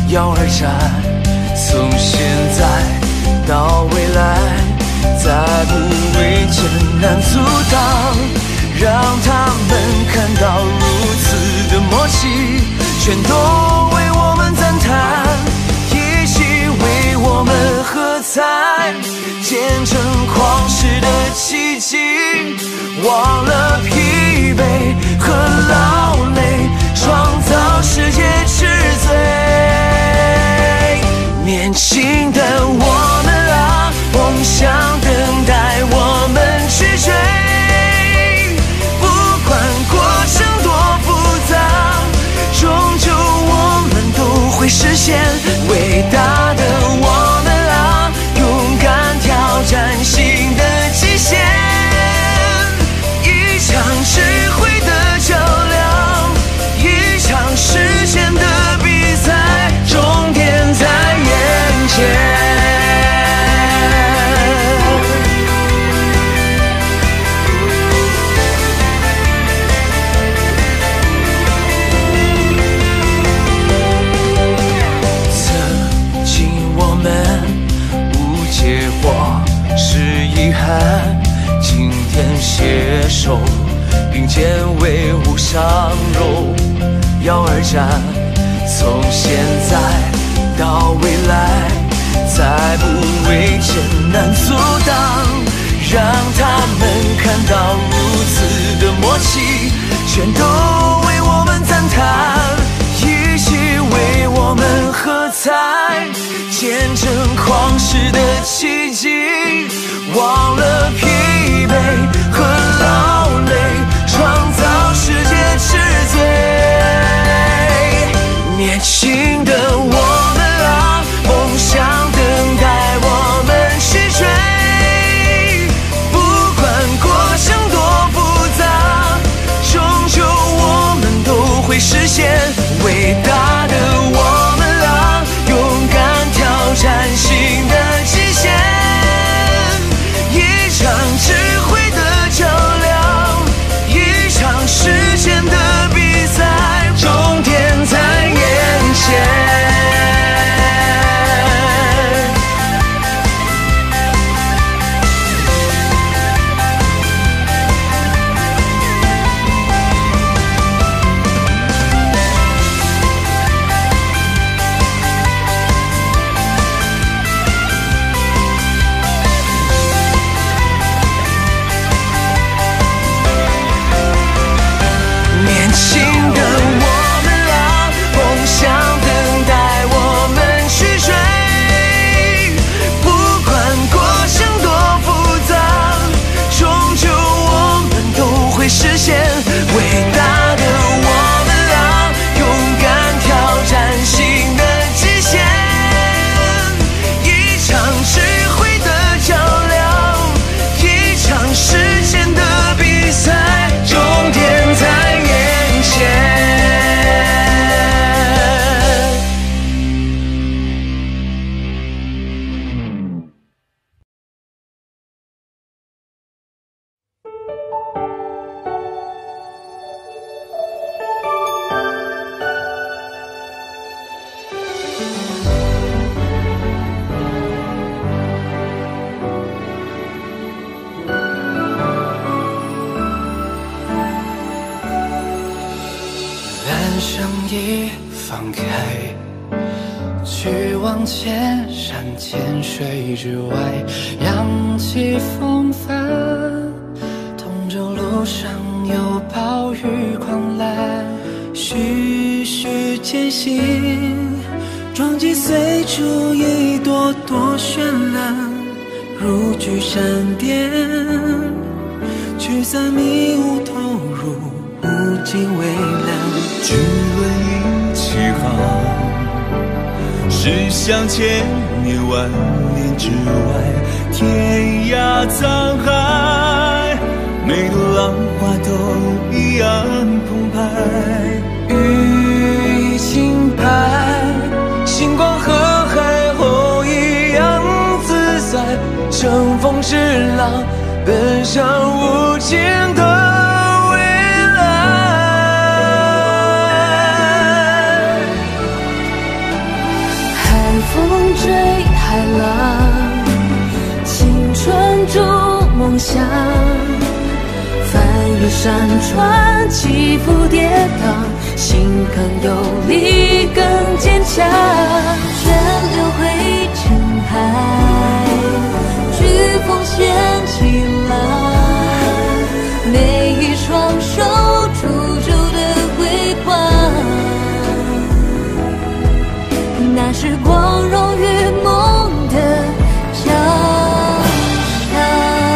要而战，从现在到未来，再不为艰难阻挡，让他们看到如此的默契，全都为我们赞叹，一起为我们喝彩，见证旷世的奇迹，忘了疲惫和劳累，创造世界之最。年轻的我们啊，梦想等待我们去追，不管过程多复杂，终究我们都会实现。伟大的我们啊，勇敢挑战新的极限，一场智慧的较量，一场实现的比赛，终点在眼前。曾经我们无结果是遗憾，今天携手并肩为伍上柔，要而战，从现在到未来，再不为艰难阻挡，让他们看到如此的默契，全都为我们赞叹，一起为我们喝彩，见证旷世的奇迹，忘了疲惫和劳累，创造世界之最。年轻的我们啊，梦想等待我们去追，不管过程多复杂，终究我们都会实现。伟大的我们啊，勇敢挑战新的极限，一场智慧的较量，一场实现的比赛，终点在眼前。年轻的我们啊，梦想等待我们去追，不管过程多复杂，终究我们都会实现。伟大的我们啊，勇敢挑战新的极限，一场智慧的较量，一场实现的比赛，终点在眼前。 人生一放开，去往千山千水之外，扬起风帆，同舟路上有暴雨狂澜，徐徐前行，撞击随处一朵朵绚烂，如炬闪电，驱散迷雾投入无尽蔚蓝。 巨轮一起航，驶向千年万年之外，天涯沧海，每朵浪花都一样澎湃。 雨轻拍，星光和海后一样自在，乘风之浪，奔向无尽的梦想。翻越山川，起伏跌宕，心更有力，更坚强。全流回尘海，飓风掀起浪，每一双手铸就的辉煌，那是光荣与梦的交响。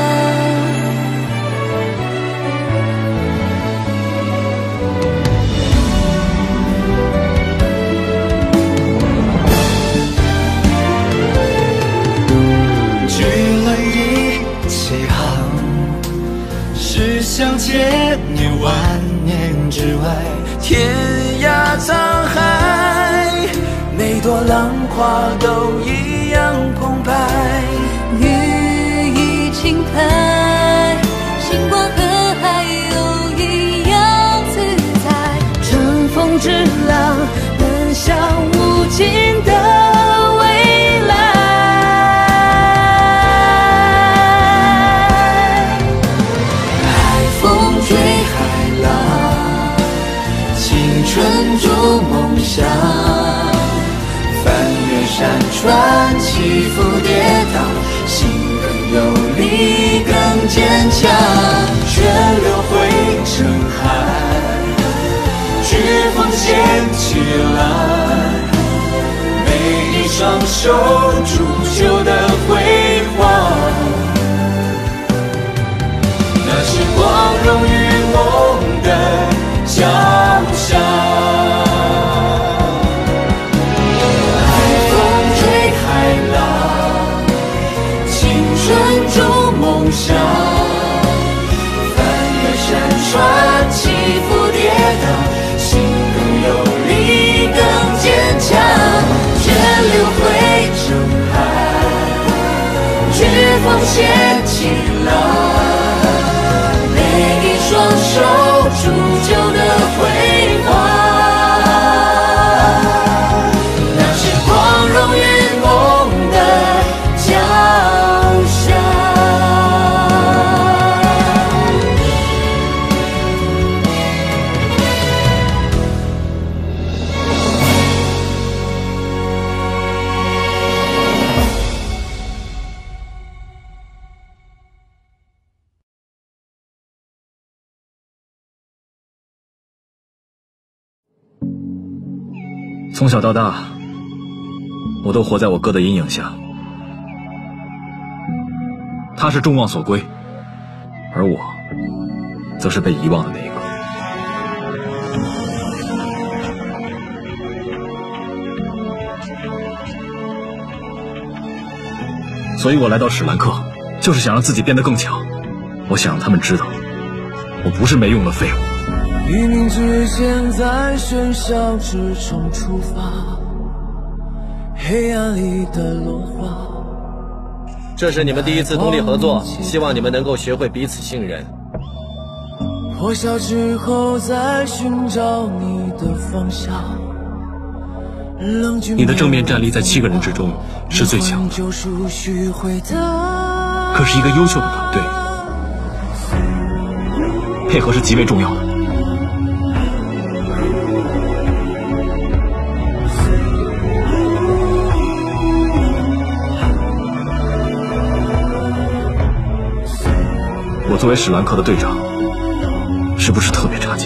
距离一起航，是相见于万年之外，天涯沧海，每朵浪花都一样澎湃。 羽翼轻拍，星光和海又一样自在。乘风之浪，奔向无尽的未来。 海风追海浪，青春筑梦想。翻越山川，起伏跌宕，心更有力，更坚强。血流回尘海，飓风掀起浪，每一双手铸就的辉煌，那是光荣与梦的交响。筑梦想，翻越山川，起伏跌宕，心更有力，更坚强。血流回尘海，飓风掀起浪，每一双手铸就的辉煌，那是光荣与梦的交响。 从小到大，我都活在我哥的阴影下。他是众望所归，而我则是被遗忘的那一个。所以我来到史兰克，就是想让自己变得更强。我想让他们知道，我不是没用的废物。 黎明之前，在喧嚣之中出发，黑暗里的落花。 这是你们第一次通力合作，希望你们能够学会彼此信任。 破晓之后，再寻找你的方向。 你的正面战力在7个人之中是最强的，可是一个优秀的团队，配合是极为重要的。我作为史兰克的队长，是不是特别差劲？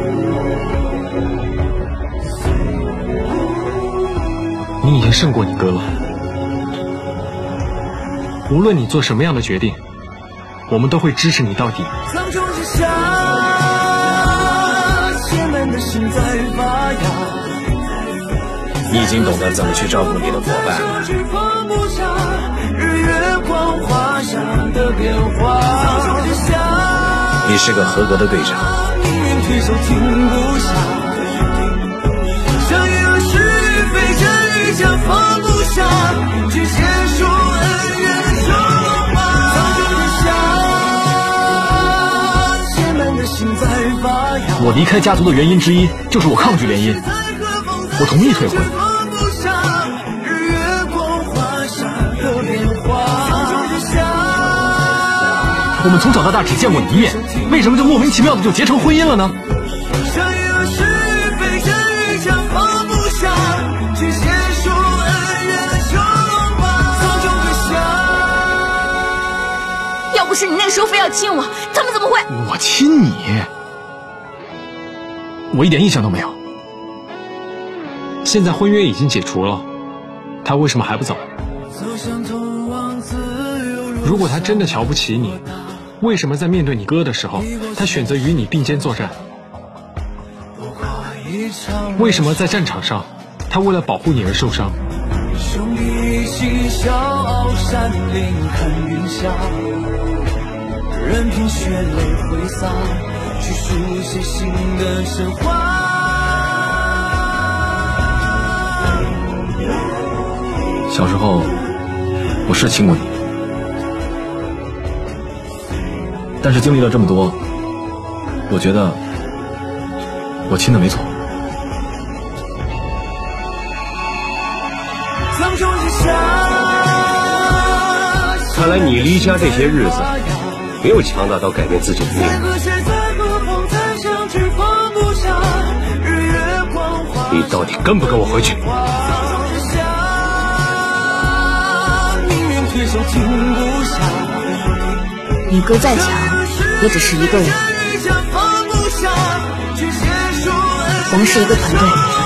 你已经胜过你哥了。无论你做什么样的决定，我们都会支持你到底。 苍穹之下，千万的心在发芽。 你已经懂得怎么去照顾你的伙伴了。 日月光华下的变化。 你是个合格的队长。 命运推手停不下。相遇了是与非，真与假放不下，去结束恩怨仇骂。苍穹之下，千万的心在发芽。 我离开家族的原因之一，就是我抗拒联姻，我同意退婚。 我们从小到大只见过一面，为什么就莫名其妙的就结成婚姻了呢？ 要不是你那时候非要亲我，他们怎么会？ 我亲你？我一点印象都没有。现在婚约已经解除了，他为什么还不走？如果他真的瞧不起你，为什么在面对你哥的时候，他选择与你并肩作战？为什么在战场上，他为了保护你而受伤？ 兄弟一起笑傲山林看云霞，任凭血泪挥洒，去书写新的神话。 小时候，我是亲过你，但是经历了这么多，我觉得我亲的没错。 看来你离家这些日子没有强大到改变自己的命运。你到底跟不跟我回去？ 你哥再强，也只是一个人。我们是一个团队。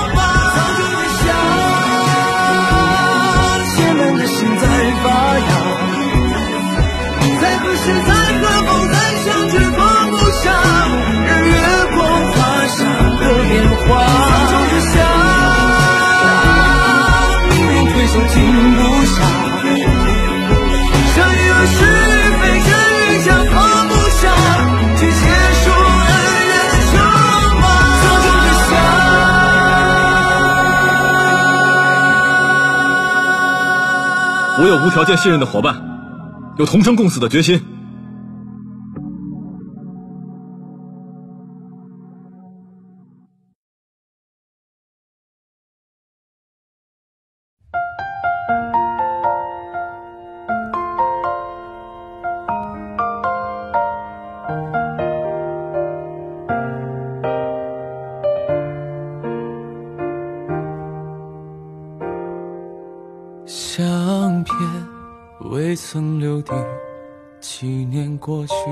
我有无条件信任的伙伴，有同生共死的决心。 相片未曾留定，7年过去，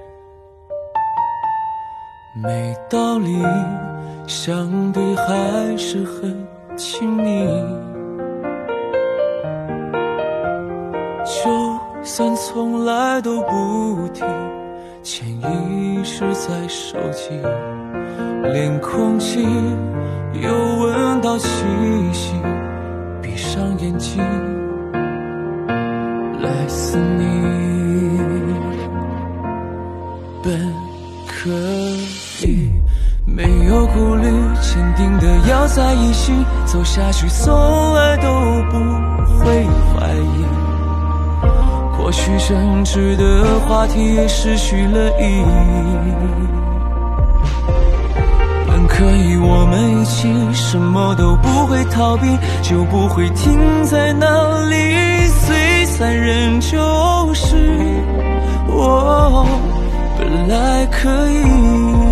没道理，相对还是很亲密。就算从来都不提，潜意识在收集，连空气又闻到气息。闭上眼睛来思你，本可以没有顾虑，坚定的要在一起走下去，从来都不会怀疑。或许争执的话题也失去了意义。可以我们一起，什么都不会逃避，就不会停在那里，虽残忍就是我本来可以。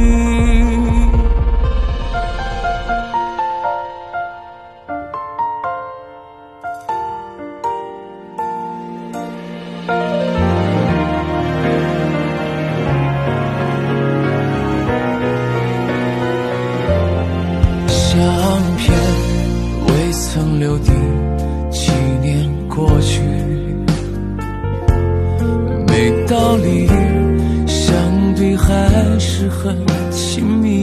相片未曾留定，7年过去，没道理，相对还是很亲密。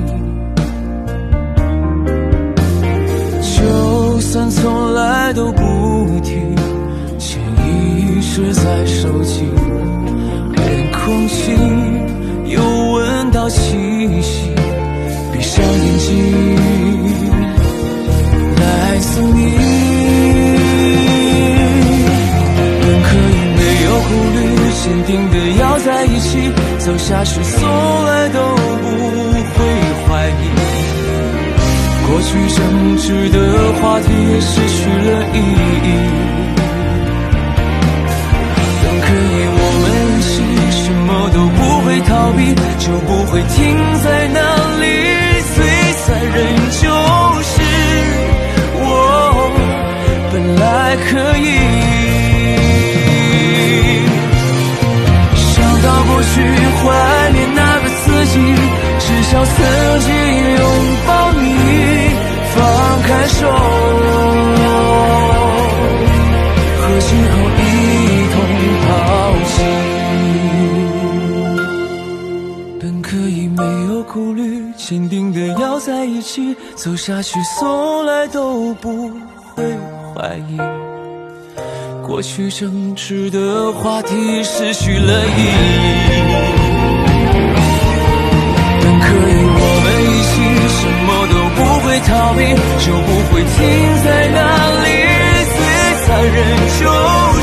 就算从来都不提，潜意识在收集，连空气又闻到气息。闭上眼睛来思你，本可以没有顾虑，坚定的要在一起走下去，从来都不会怀疑。过去争执的话题也失去了意义，本可以我们一起起，走下去从来都不会怀疑，过去争执的话题失去了意义。但可以我们一起什么都不会逃避，就不会停在那里，最残忍就